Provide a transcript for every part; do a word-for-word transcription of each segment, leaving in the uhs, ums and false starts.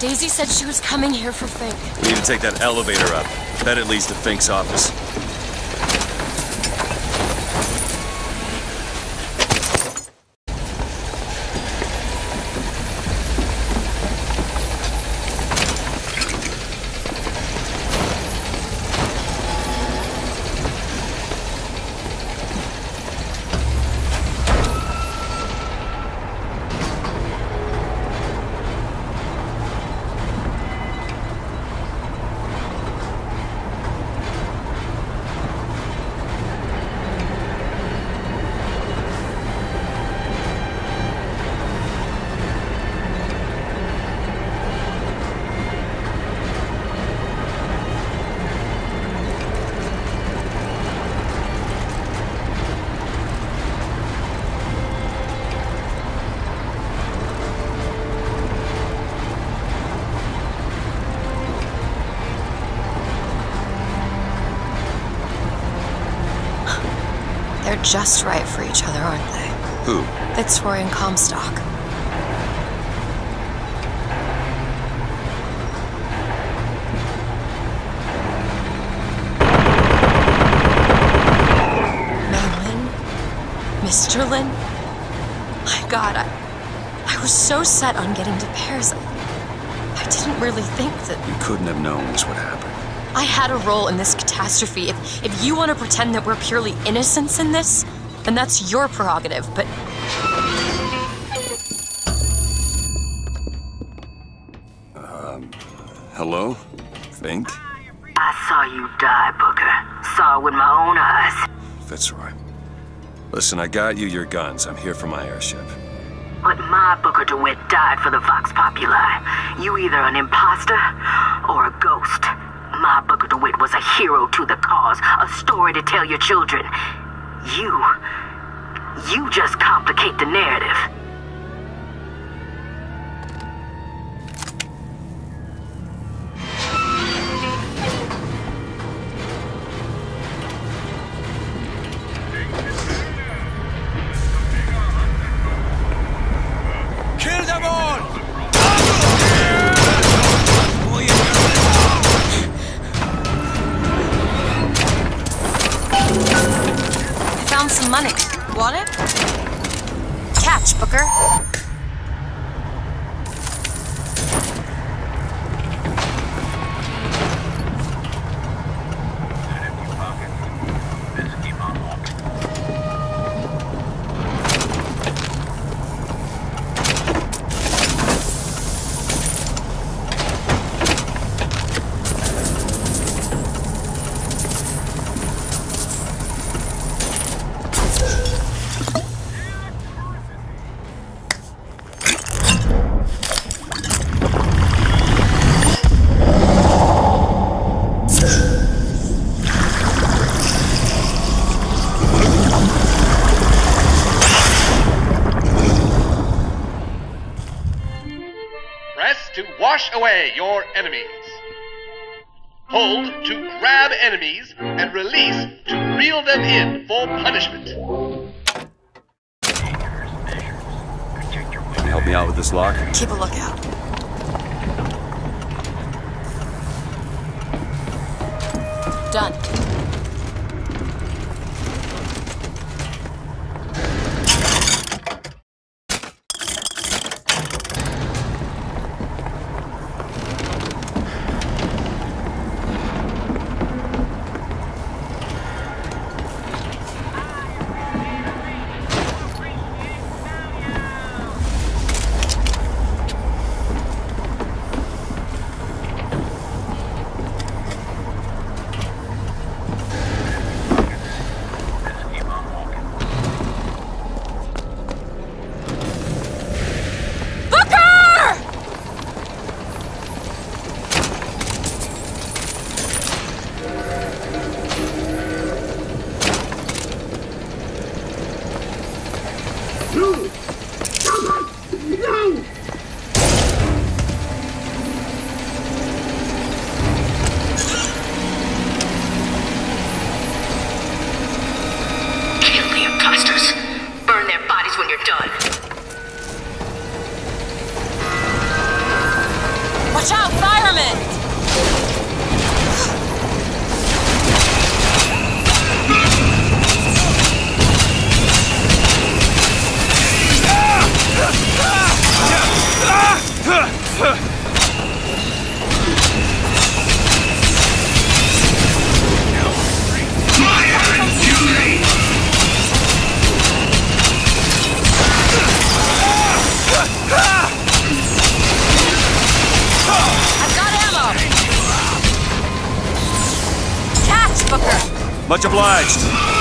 Daisy said she was coming here for Fink. We need to take that elevator up. Bet it leads to Fink's office. They're just right for each other, aren't they? Who? Fitzroy and Comstock. Maylin? Mister Lin? My God, I... I was so set on getting to Paris. I didn't really think that... You couldn't have known this would happen. I had a role in this catastrophe. If, if you want to pretend that we're purely innocents in this, then that's your prerogative, but... Um, hello? Fink? I saw you die, Booker. Saw it with my own eyes. Fitzroy. Listen, I got you your guns. I'm here for my airship. But my Booker DeWitt died for the Vox Populi. You either an imposter or a ghost. My Booker DeWitt was a hero to the cause, a story to tell your children. You... you just complicate the narrative. Kill them all! Found some money. Want it? Catch, Booker. Wash away your enemies. Hold to grab enemies and release to reel them in for punishment. Can you help me out with this lock? Keep a lookout. Done. Much obliged.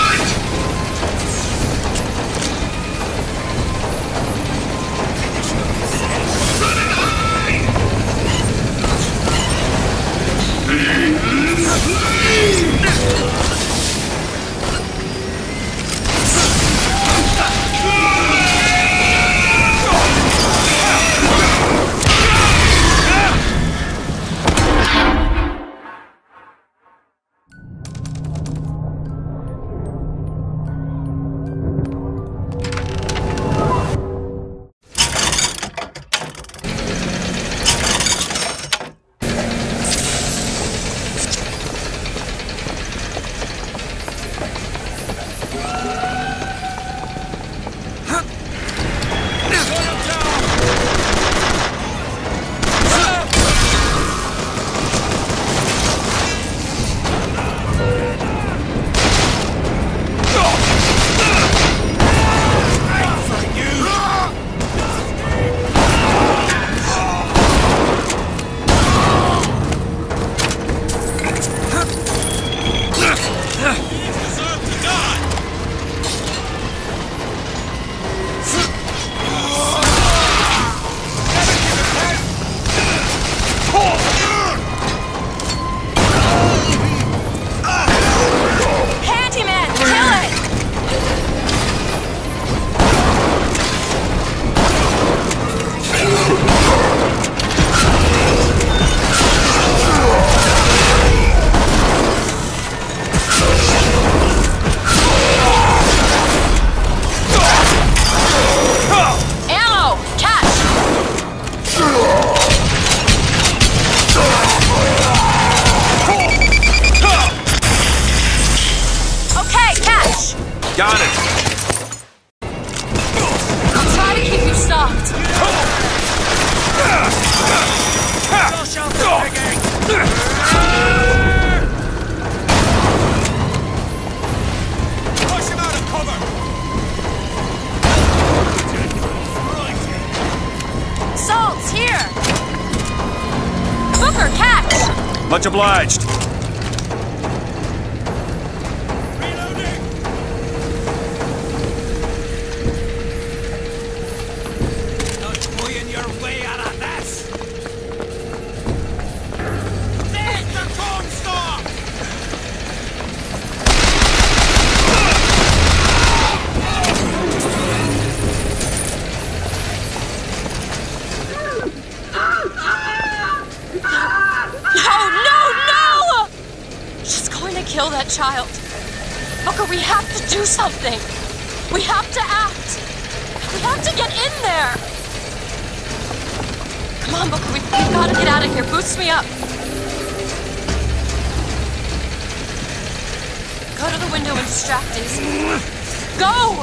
Got it! I'll try to keep you stopped. Push him out of cover! Salt's here! Booker, catch! Much obliged. Kill that child. Booker, we have to do something. We have to act. We have to get in there. Come on, Booker, we've, we've got to get out of here. Boost me up. Go to the window and distract Daisy. Go!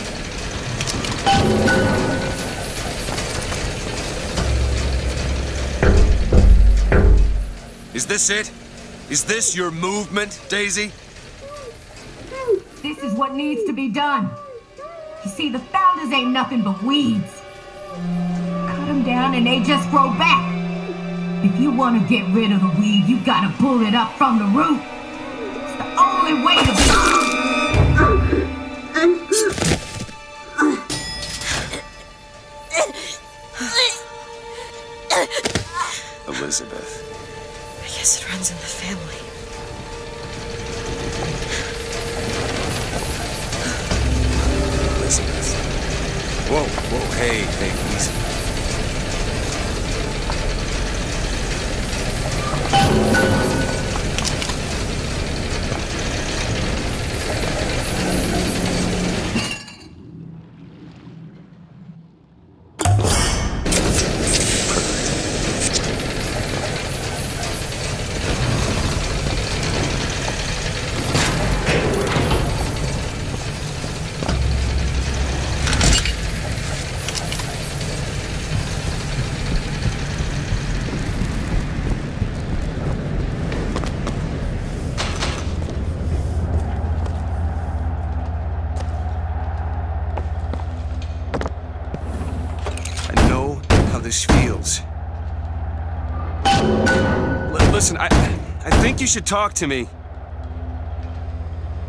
Is this it? Is this your movement, Daisy? This is what needs to be done. You see, the founders ain't nothing but weeds. Cut them down and they just grow back. If you want to get rid of the weed, you gotta pull it up from the root. It's the only way to be... Elizabeth. I guess it runs in the family. Elizabeth. Whoa, whoa, hey, hey, easy. This feels. L- listen, I, I think you should talk to me.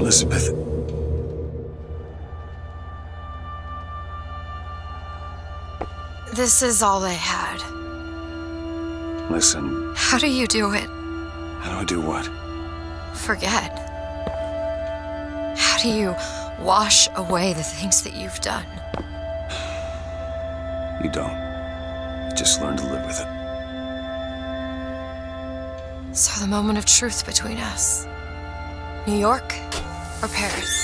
Elizabeth. This is all they had. Listen, How do you do it? how do I do what? Forget. How do you wash away the things that you've done? You don't. You just learn to live with it. So the moment of truth between us. New York or Paris?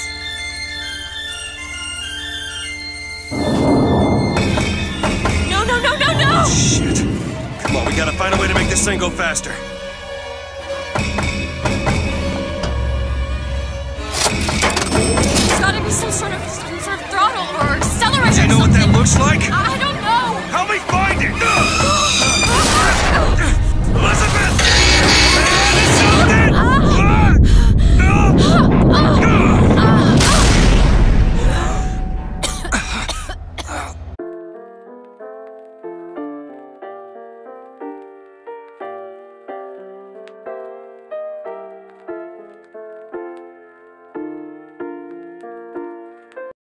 No, no, no, no, no! Shit. Come on, we gotta find a way to make this thing go faster. There's gotta be some sort of, some sort of throttle or accelerator. Do you know what that looks like? I I don't know. Help me find it! Ugh!